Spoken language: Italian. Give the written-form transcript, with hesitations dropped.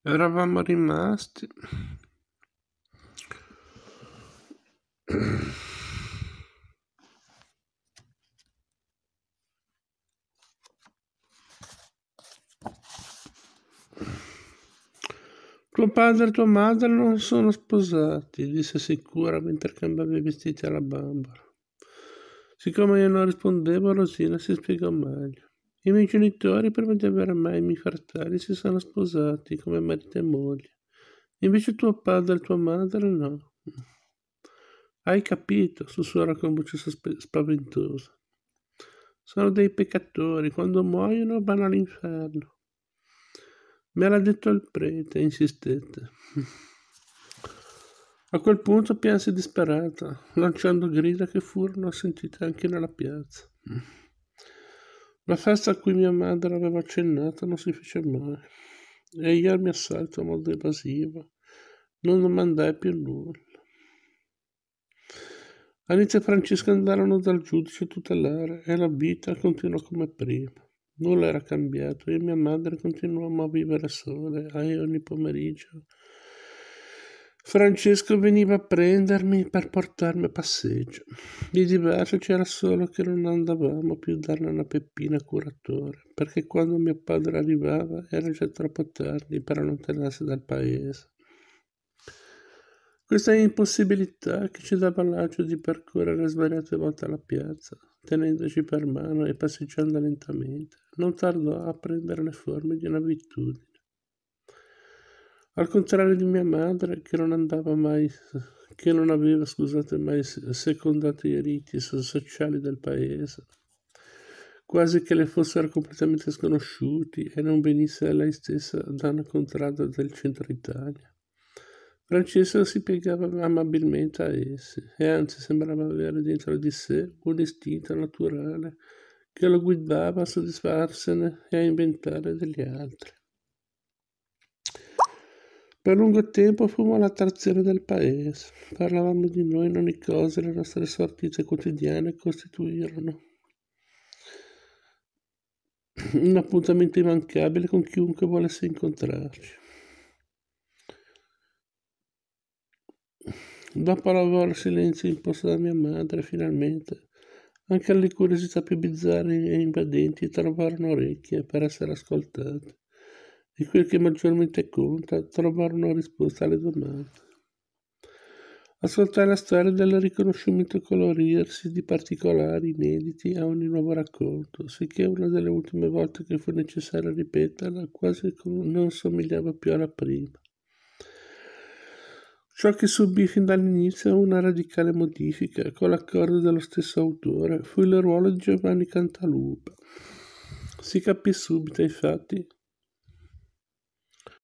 Eravamo rimasti Tuo padre e tua madre non sono sposati, disse sicura mentre cambiava i vestiti alla bambola. Siccome io non rispondevo, Rosina si spiegò meglio. I miei genitori, prima di avere me e i miei fratelli, si sono sposati come marito e moglie. Invece tuo padre e tua madre no. Hai capito? Sussurrò con voce spaventosa. Sono dei peccatori, quando muoiono vanno all'inferno. Me l'ha detto il prete, insistette. A quel punto pianse disperata, lanciando grida che furono sentite anche nella piazza. La festa a cui mia madre aveva accennato non si fece mai, e io al mio assalto a modo evasivo non domandai più nulla. Anita e Francesca andarono dal giudice tutelare e la vita continuò come prima. Nulla era cambiato e mia madre continuava a vivere sola e ogni pomeriggio Francesco veniva a prendermi per portarmi a passeggio. Di diverso c'era solo che non andavamo più a darne una peppina curatore, perché quando mio padre arrivava era già troppo tardi per allontanarsi dal paese. Questa impossibilità che ci dava l'agio di percorrere svariate volte la piazza, tenendoci per mano e passeggiando lentamente, non tardò a prendere le forme di un'abitudine. Al contrario di mia madre, che non aveva mai secondato i riti sociali del paese, quasi che le fossero completamente sconosciuti e non venisse lei stessa da una contrada del centro Italia. Francesco si piegava amabilmente a essi e anzi sembrava avere dentro di sé un istinto naturale che lo guidava a soddisfarsene e a inventare degli altri. Per lungo tempo fummo l'attrazione del paese. Parlavamo di noi in ogni cosa e le nostre sortite quotidiane costituirono un appuntamento immancabile con chiunque volesse incontrarci. Dopo il silenzio imposto da mia madre, finalmente, anche le curiosità più bizzarre e invadenti trovarono orecchie per essere ascoltate. E quel che maggiormente conta, trovarono risposta alle domande. Ascoltare la storia del riconoscimento colorirsi di particolari inediti a ogni nuovo racconto, sicché una delle ultime volte che fu necessario ripeterla quasi non somigliava più alla prima. Ciò che subì fin dall'inizio una radicale modifica, con l'accordo dello stesso autore, fu il ruolo di Giovanni Cantalupa. Si capì subito, infatti,